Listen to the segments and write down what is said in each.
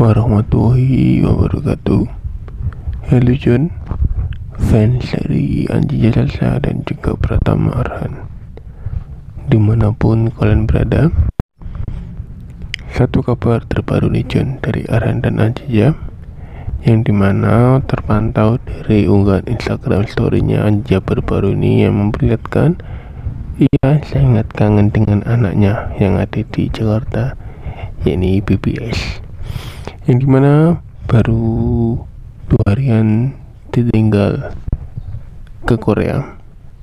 warahmatullahi wabarakatuh. Halo John, fans dari Anji Salsa dan juga Pratama Arhan, dimanapun kalian berada. Satu kabar terbaru nih John dari Arhan dan Anji ya, yang dimana terpantau dari unggahan Instagram story-nya Anji baru-baru ini yang memperlihatkan ia sangat kangen dengan anaknya yang ada di Jakarta, yakni BBS, yang dimana baru 2 harian ditinggal ke Korea.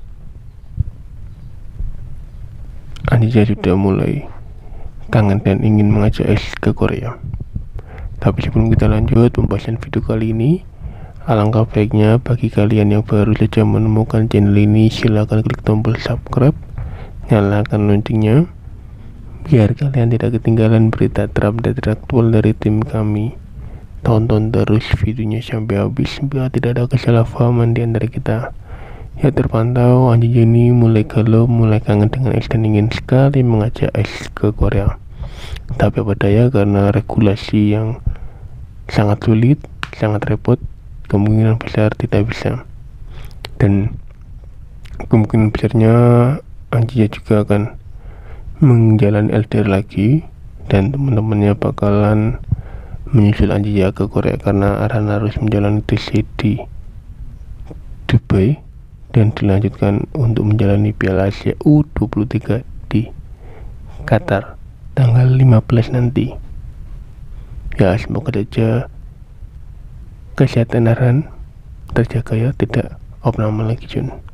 Anissa sudah mulai kangen dan ingin mengajak Es ke Korea. Tapi sebelum kita lanjut pembahasan video kali ini, alangkah baiknya bagi kalian yang baru saja menemukan channel ini, silahkan klik tombol subscribe, nyalakan loncengnya biar kalian tidak ketinggalan berita terupdate teraktual dari tim kami. Tonton terus videonya sampai habis biar tidak ada kesalahpahaman di antara kita. Ya, terpantau Anji ini mulai galau, mulai kangen dengan Es dan ingin sekali mengajak Es ke Korea. Tapi apa daya, karena regulasi yang sangat sulit, sangat repot, kemungkinan besar tidak bisa. Dan kemungkinan besarnya Anji juga akan menjalani LDR lagi, dan teman-temannya bakalan menyusul Anji ke Korea karena Arhan harus menjalani tes di Dubai dan dilanjutkan untuk menjalani Piala Asia U23 di Qatar tanggal 15 nanti. Ya, semoga saja kesehatan Arhan terjaga ya, tidak abnormal lagi Jun.